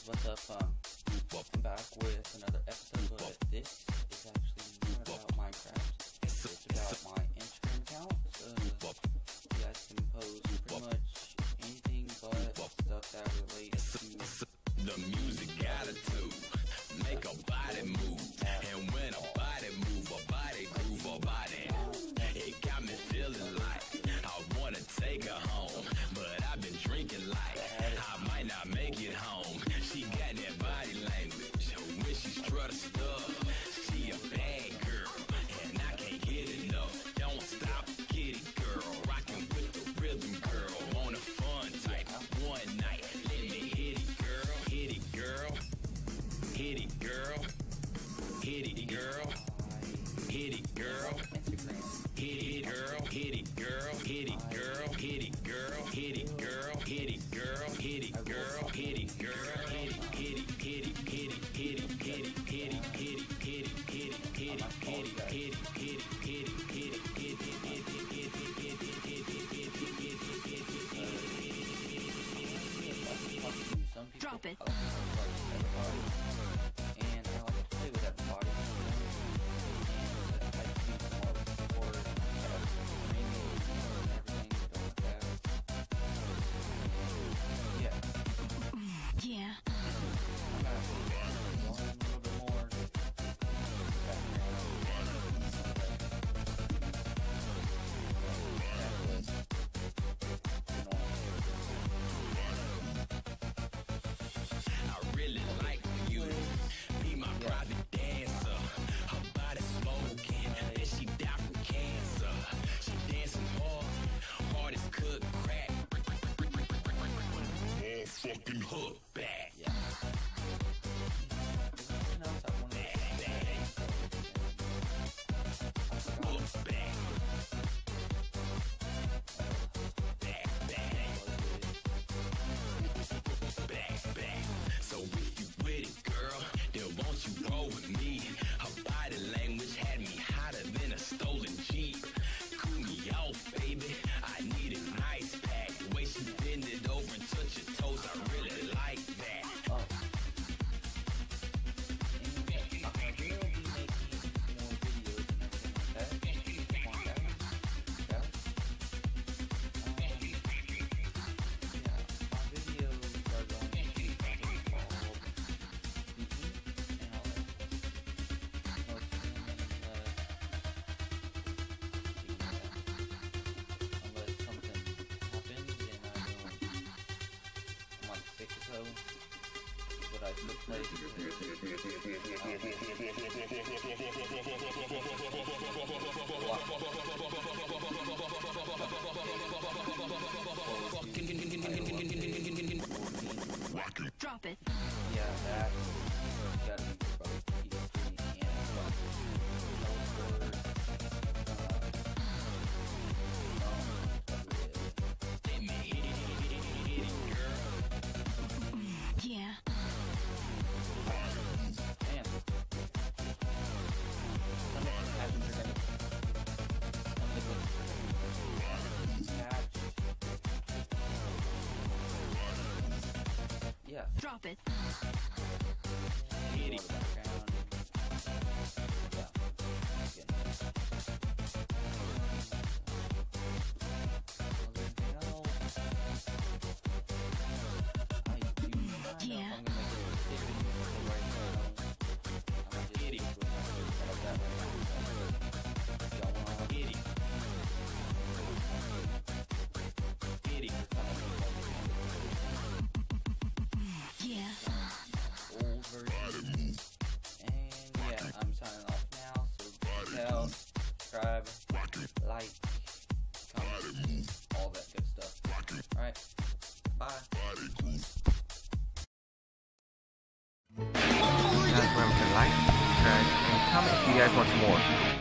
what's up? I'm back with another episode, but this is actually not about Minecraft. It's about my Instagram account. You guys can post pretty much anything but stuff that relates to the music attitude. Make a body move, and when a body move, a body groove, a body. It got me feeling like I wanna take her home, but I've been drinking like I might not make it home. She got that body language when she strut her stuff. She a bad girl, and I can't get enough. Don't stop, get it, girl. Rockin' with the rhythm, girl. On a fun type, one night. Let me hit it, girl. Hit it, girl. Hit it, girl. Hit it, girl. Hit it, girl. Hit it, girl. Hit it, girl. Hit it, girl. Hit it, girl. Hit it, girl. Hit it, girl. Hit it, girl. Hit it, girl. Hit it, hit it, hit it, hit it, hit it, hit it, hit it, hit it, hit it, hit it, hit it, hit it, hit it, hit it, drop it. And I like to play with everybody. And I just need more support, training, and everything like that. Yeah. Yeah. I'm gonna go on a little bit more. I really like you. Be my private dancer. Her body smoking, and she died from cancer. She dancing hard as cook crack. All fucking hook back. Yeah. Hook back. Back. So if you with it, girl, then won't you roll with me? Her body language had me hotter than a stolen Jeep. Cool me off, baby. I need an ice pack. The way she bend it over and touch your toes, I really like that. But I still play Drop it. yeah, that gotta be probably Ps3 and Yeah. yeah. Drop it. Hit it. Yeah. Yeah. Old version. And yeah, I'm signing off now. So tell, subscribe, like, comment, all that good stuff. Alright. Bye. Guys, remember to like, subscribe, and comment if you guys want some more.